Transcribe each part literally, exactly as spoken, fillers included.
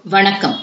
வணக்கம்.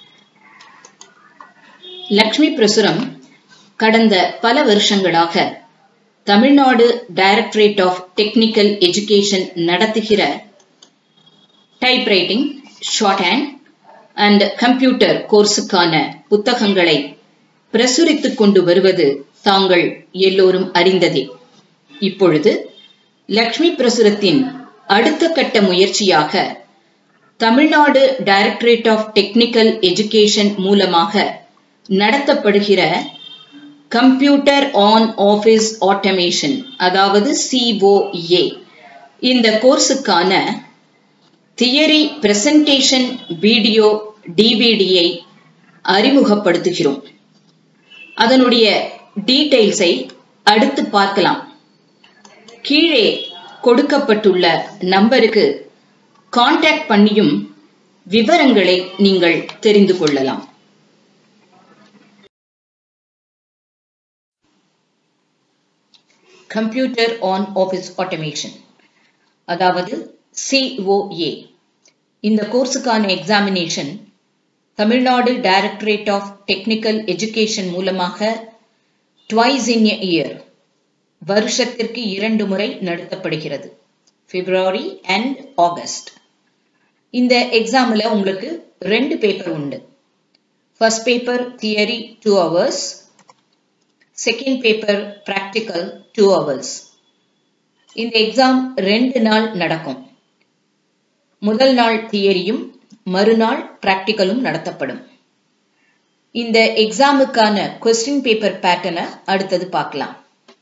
லக்ஷ்மி பிரசுரம் கடந்த பல வருஷங்களாக Tamil Nadu directorate of technical education நடத்துகிற typewriting, shorthand and computer கோர்ஸுக்கான புத்தகங்களை பிரசுரித்துக் கொண்டு வருவது தாங்கள் எல்லோரும் அறிந்ததே. இப்பொழுது லக்ஷ்மி பிரசுரத்தின் அடுத்த கட்ட முயற்சியாக Tamil Nadu directorate of technical education மூலமாக நடத்தப்படுகிற கம்ப்யூட்டர் ஆன் ஆஃபீஸ் ஆட்டோமேஷன், அதாவது சி ஓ ஏ, இந்த கோர்ஸுக்கான தியரி பிரசன்டேஷன் வீடியோ டிவிடியை அறிமுகப்படுத்துகிறோம். அதனுடைய டீடைல்ஸை அடுத்து பார்க்கலாம். கீழே கொடுக்கப்பட்டுள்ள நம்பருக்கு கான்டாக்ட் பண்ணியும் விவரங்களை நீங்கள் தெரிந்து கொள்ளலாம். கம்ப்யூட்டர் ஆன் ஆஃபீஸ் ஆட்டோமேஷன், அதாவது சி ஓ ஏ. இந்த கோர்ஸுக்கான examination Tamil Nadu directorate of technical education மூலமாக ட்வைஸ் இன் எ இயர், வருஷத்திற்கு இரண்டு முறை நடத்தப்படுகிறது, பிப்ரவரி அண்ட் ஆகஸ்ட். இந்த எக்ஸாம்ல உங்களுக்கு ரெண்டு பேப்பர் உண்டு. First paper theory two hours, second paper practical two hours. இந்த எக்ஸாம் ரெண்டு நாள் நடக்கும். முதல் நாள் தியரியும் மறுநாள் பிராக்டிக்கலும் நடத்தப்படும். இந்த எக்ஸாமுக்கான கொஸ்டின் பேப்பர் பேட்டர்னை அடுத்தது பார்க்கலாம்.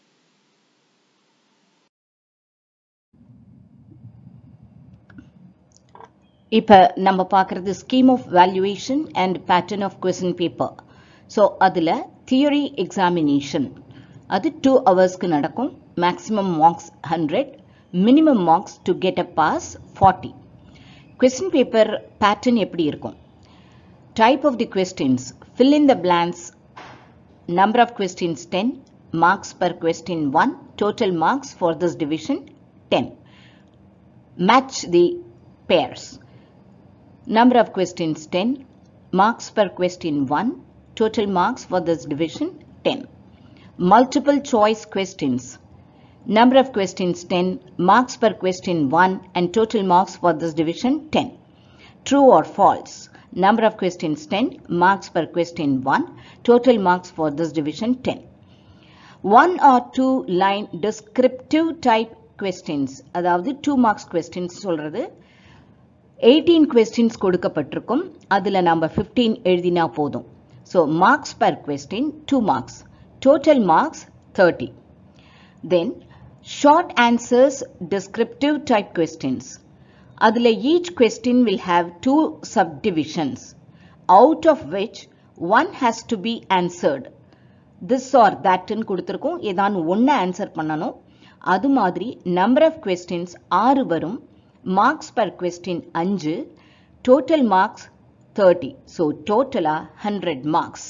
இப்போ நம்ம பார்க்குறது scheme of valuation and pattern of question paper. So அதில் தியரி எக்ஸாமினேஷன் அது டூ ஹவர்ஸ்க்கு நடக்கும். Maximum marks hundred, minimum marks to get a pass forty. Question paper pattern எப்படி இருக்கும்? Type of the questions, fill in the blanks, number of questions ten, marks per question one, total marks for this division ten. Match the pairs. Number of questions ten, marks per question one, total marks for this division ten. Multiple choice questions. Number of questions ten, marks per question one and total marks for this division ten. True or false. Number of questions ten, marks per question one, total marks for this division ten. One or two line descriptive type questions, அதாவது two marks questions சொல்றது. Eighteen questions கொடுக்கப்பட்டிருக்கும், அதில் நம்ம fifteen எழுதினா போதும். So marks per question two marks, total marks thirty. Then short answers descriptive type questions. அதில் each question will have two subdivisions, out of which one has to be answered. This are தட்னு கொடுத்துருக்கோம், ஏதானு ஒன்று answer பண்ணணும். அது மாதிரி number of questions ஆறு வரும், மார்க்ஸ் பர் கொஸ்டின் அஞ்சு, டோட்டல் மார்க்ஸ் தேர்ட்டி. ஸோ டோட்டலா ஹண்ட்ரட் மார்க்ஸ்.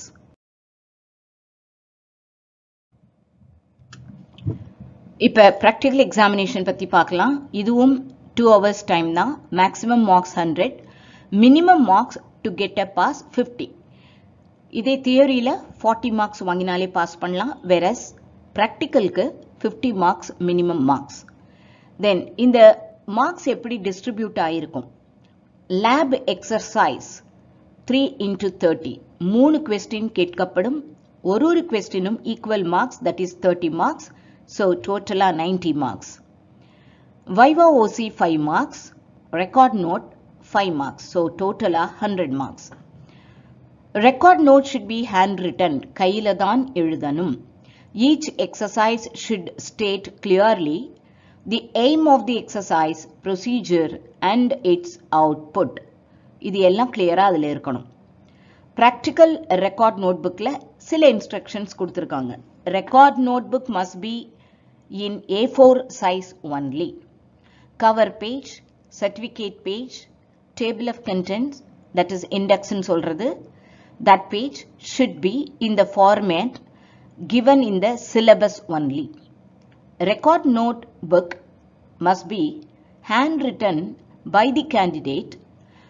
இப்போ ப்ராக்டிக்கல் எக்ஸாமினேஷன் பற்றி பார்க்கலாம். இதுவும் டூ ஹவர்ஸ் டைம் தான். Maximum marks hundred, minimum marks to get a pass fifty. இதே தியரியில் ஃபார்ட்டி மார்க்ஸ் வாங்கினாலே பாஸ் பண்ணலாம், வெரஸ் ப்ராக்டிக்கலுக்கு fifty marks minimum marks. Then இந்த மார்க்ஸ் எப்படி டிஸ்ட்ரிபியூட் ஆகிருக்கும்? Lab exercise three into thirty, மூணு கொஸ்டின் கேட்கப்படும். ஒரு ஒரு கொஸ்டினும் equal marks, that is thirty marks. So டோட்டலாக ninety marks. Viva voce five marks, record note five marks. So டோட்டலாக hundred marks. Record note should be handwritten, கையில் தான் எழுதணும். Each exercise should state clearly the aim of the exercise, procedure and its output. இது எல்லாம் கிளியரா அதில் இருக்கணும். Practical record நோட்புக்கில் சில இன்ஸ்ட்ரக்ஷன்ஸ் கொடுத்துருக்காங்க. Record notebook must be in A four size only. Cover page, certificate page, table of contents, that is index ன்னு சொல்றது, that page should be in the format given in the syllabus only. Record notebook must be handwritten by the candidate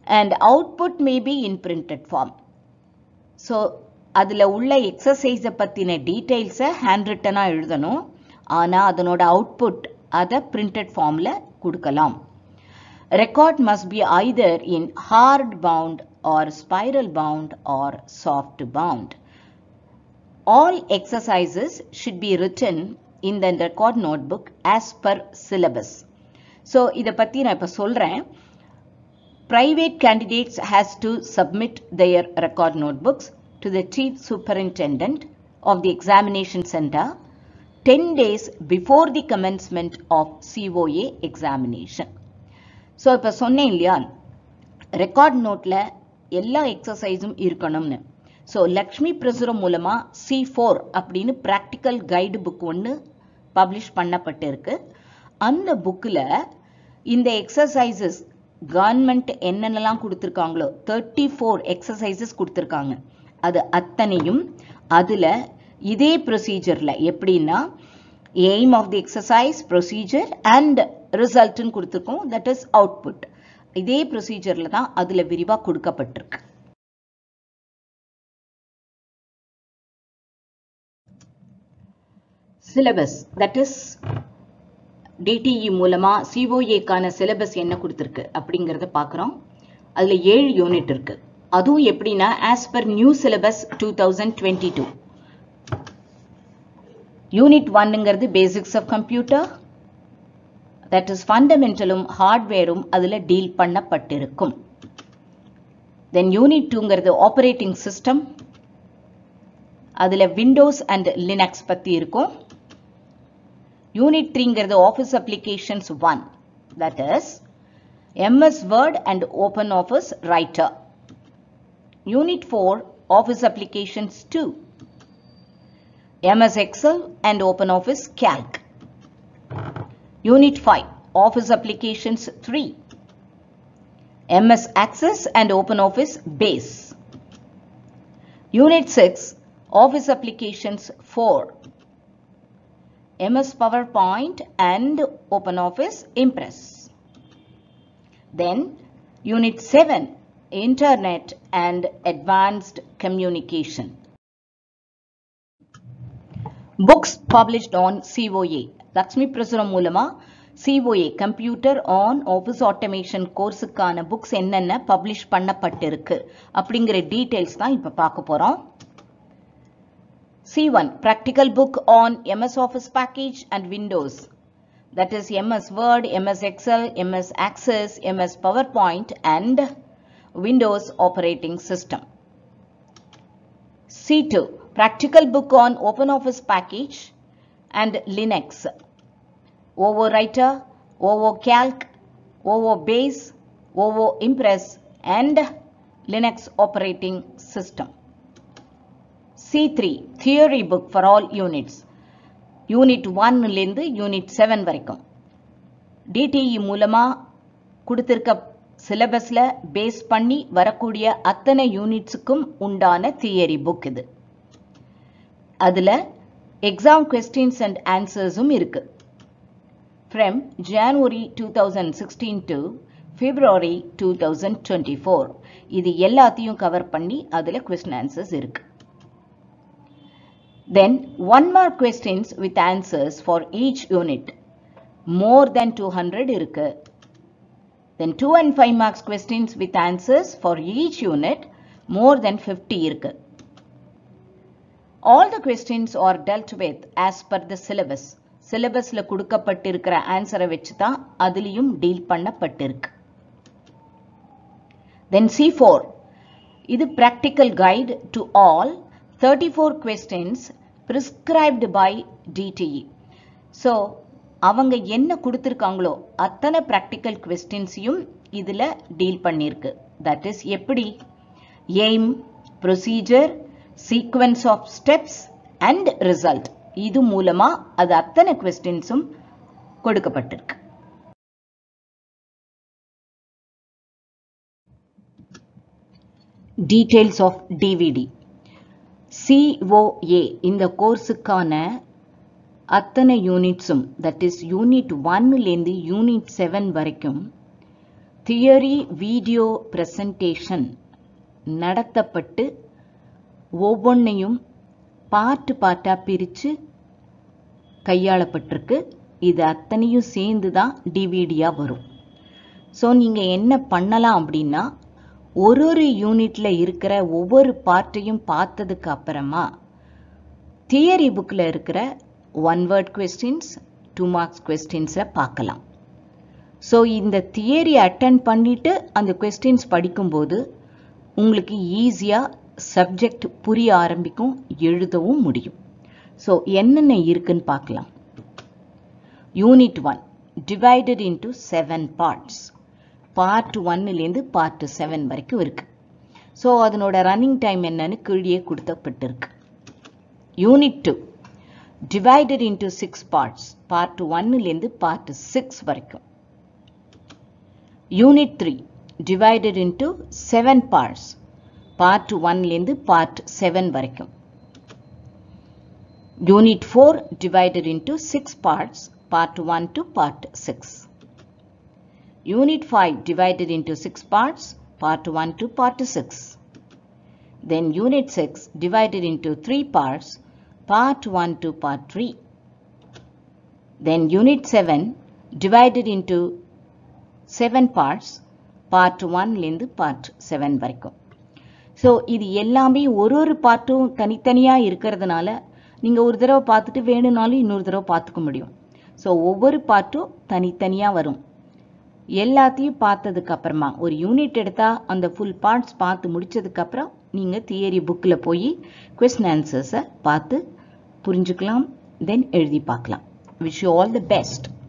and output may be in printed form. So அதுல உள்ள எக்ஸசைஸ பத்தின details hand ரிட்டனா எழுதணும். ஆனா அதனோட output அத printed ஃபார்ம்ல கொடுக்கலாம். Record must be either in hard bound or spiral bound or soft bound. All exercises should be written in the record notebook as per syllabus. So இத பத்தி நான் இப்ப சொல்றேன். Private candidates has to submit their record notebooks to the chief superintendent of the examination center ten days before the commencement of C O A examination. So இப்ப சொன்னேன் இல்லையா, record நோட்ல எல்லா எக்ஸசைஸும் இருக்கணும்னு. ஸோ லக்ஷ்மி பிரசுரம் மூலமா சி ஃபோர் அப்படின்னு practical guide book ஒன்று பப்ளிஷ் பண்ணப்பட்டு இருக்கு. அந்த புக்கில் இந்த எக்ஸசைசஸ் கவர்மெண்ட் என்னென்னலாம் கொடுத்துருக்காங்களோ தேர்ட்டி ஃபோர் எக்ஸசைசஸ் கொடுத்துருக்காங்க. அது அத்தனையும் அதில் இதே ப்ரொசீஜரில் எப்படின்னா aim of the exercise, procedure and ரிசல்ட்னு கொடுத்துருக்கோம். That is output. இதே ப்ரொசீஜரில் தான் அதில் விரிவாக கொடுக்கப்பட்டிருக்கு. சிலபஸ், தட் இஸ் டிடிஇ மூலமா சிஓஏக்கான சிலபஸ் என்ன கொடுத்துருக்கு அப்படிங்கிறத பார்க்குறோம். அதில் ஏழு யூனிட் இருக்கு. அதுவும் எப்படின்னா as per new syllabus two thousand twenty two. Unit ஒன்னுங்கிறது basics of computer, that is ஃபண்டமெண்டலும் ஹார்ட்வேரும் அதில் டீல் பண்ணப்பட்டிருக்கும். தென் யூனிட் டூங்கிறது ஆப்ரேட்டிங் சிஸ்டம், அதில் விண்டோஸ் அண்ட் லினக்ஸ் பற்றி இருக்கும். யூனிட் த்ரீங்கிறது office applications one, that is MS Word and Open Office Writer. Unit four office applications two, M S Excel and OpenOffice Calc. Unit five, Office Applications three, M S Access and OpenOffice Base. Unit six, Office Applications four, M S PowerPoint and OpenOffice Impress. Then Unit seven, Internet and Advanced Communication. Books published on C O A. Lakshmi பிரசுரம் மூலமா C O A computer on office automation கோர்ஸுக்கான books என்னென்ன publish பண்ணப்பட்டிருக்கு அப்படிங்கிற details தான் இப்போ பார்க்க போறோம். C one, practical book on M S Office package and Windows, that is M S Word, M S Excel, M S Access, M S PowerPoint and Windows operating system. C two, practical book on OpenOffice package and Linux, O O Writer, O O Calc, O O Base, O O Impress and Linux operating system. C three, theory book for all units, Unit one லிருந்து Unit seven வரைக்கும். D T E மூலமா கொடுத்திருக்க சிலபஸ்ல base பண்ணி வரக்கூடிய அத்தனை யூனிட்ஸுக்கும் உண்டான theory book இது. அதுல எக்ஸாம் கொஸ்டின்ஸ் அண்ட் ஆன்சர்ஸும் இருக்கு. From January two thousand sixteen to February two thousand twenty four இது எல்லாத்தையும் கவர் பண்ணி அதுல கொஸ்டின் ஆன்சர்ஸ் இருக்கு. Then one mark questions with answers for each unit more then two hundred இருக்கு. Then two and five marks questions with answers for each unit more than fifty இருக்கு. All the questions are dealt with as per the syllabus. சிலபஸ்ல கொடுக்கப்பட்டிருக்கிற ஆன்சரை வச்சு தான் அதுலயும் deal பண்ணப்பட்டிருக்கு. Then C four, இது practical guide to all thirty-four questions prescribed by D T E. So அவங்க என்ன கொடுத்திருக்காங்களோ அத்தனை பிராக்டிக்கல் கொஸ்டின்ஸையும் இதுல டீல் பண்ணிருக்கு. தட் இஸ் எப்படி aim, procedure, sequence of steps and result, இது மூலமா அது அத்தனை கொஸ்டின்ஸும் கொடுக்கப்பட்டிருக்கு. Details of D V D. C O A இந்த கோர்ஸுக்கான அத்தனை யூனிட்ஸும், தட் இஸ் யூனிட் ஒன்னுலேருந்து யூனிட் செவன் வரைக்கும் தியரி வீடியோ பிரசன்டேஷன் நடத்தப்பட்டு ஒவ்வொன்றையும் பார்ட்டு பார்ட்டாக பிரித்து கையாளப்பட்டிருக்கு. இது அத்தனையும் சேர்ந்து தான் டிவிடியாக வரும். ஸோ நீங்கள் என்ன பண்ணலாம் அப்படின்னா, ஒரு ஒரு யூனிட்டில் இருக்கிற ஒவ்வொரு பார்ட்டையும் பார்த்ததுக்கு அப்புறமா தியரி புக்கில் இருக்கிற one word questions, two marks கொஸ்டின்ஸை பார்க்கலாம். ஸோ இந்த தியரி அட்டென்ட் பண்ணிவிட்டு அந்த கொஸ்டின்ஸ் படிக்கும்போது உங்களுக்கு ஈஸியாக சப்ஜெக்ட் புரிய ஆரம்பிக்கும், எழுதவும் முடியும். ஸோ என்னென்ன இருக்குன்னு பார்க்கலாம். Unit one divided into seven parts. Part ஒன்னுலேருந்து பார்ட் செவன் வரைக்கும் இருக்கு. ஸோ அதனோட ரன்னிங் டைம் என்னன்னு கீழே கொடுத்தப்பட்டிருக்கு. Unit two divided into six parts. Part ஒன்னுலேருந்து பார்ட் சிக்ஸ் வரைக்கும். Unit three divided into seven parts. Part ஒன்லேருந்து part seven வரைக்கும். Unit four divided into six parts. Part one to part six. Unit five divided into six parts. Part one to part six. Then Unit six divided into three parts. Part one to part three. Then Unit seven divided into seven parts. Part ஒன்லேருந்து part seven வரைக்கும். So இது எல்லாமே ஒரு ஒரு பார்ட்டும் தனித்தனியாக இருக்கிறதுனால நீங்கள் ஒரு தடவை பார்த்துட்டு வேணும்னாலும் இன்னொரு தடவை பார்த்துக்க முடியும். ஸோ ஒவ்வொரு பார்ட்டும் தனித்தனியாக வரும். எல்லாத்தையும் பார்த்ததுக்கு அப்புறமா ஒரு யூனிட் எடுத்தால் அந்த ஃபுல் பார்ட்ஸ் பார்த்து முடித்ததுக்கப்புறம் நீங்கள் தியரி புக்கில் போய் கொஸ்டின் ஆன்சர்ஸை பார்த்து புரிஞ்சுக்கலாம், தென் எழுதி பார்க்கலாம். Wish you all the best.